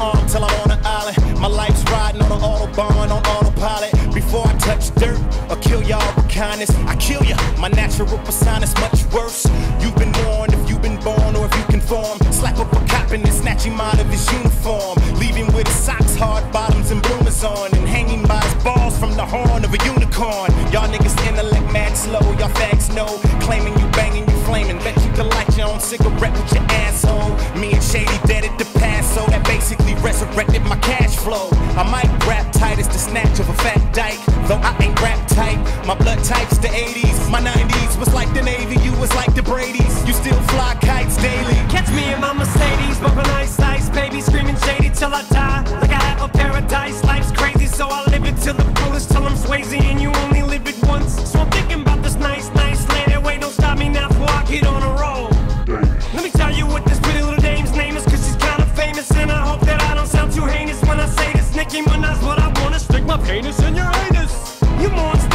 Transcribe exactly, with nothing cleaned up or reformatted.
arm till I'm on an island. My life's riding on an autobahn, on autopilot. Before I touch dirt or kill y'all with kindness, I kill ya. My natural persona's much worse. You've been warned if you've been born or if you conform. Slap up a cop and then snatch him out of his uniform. Leave him with his socks, hard bottoms, and bloomers on. And hanging by his balls from the horn of a unicorn. Y'all niggas intellect mad slow, y'all fags know. Claiming you banging, you flaming. Bet you can light your own cigarette with your asshole. Me and Shady dead at the past, so that basically resurrected my cash flow. I might rap tight as the snatch of a fat dyke, though I ain't rap tight. My blood type's the eighties, my nineties was like the Navy, you was like the Brady's. You still fly kites daily. Catch me in my Mercedes, bumping ice ice, baby, screaming Shady till I die. Like I have a paradise, life's crazy, so I live it till the fullest, till I'm Swayze, and you only live it once. So I'm thinking about this nice, nice lady. Wait, don't stop me now before I get on a roll. Let me tell you what this pretty little dame's name is, cause she's kinda famous, and I hope that I don't sound too heinous when I say this. Nicki Minaj, what I wanna stick my penis in your anus. You monster.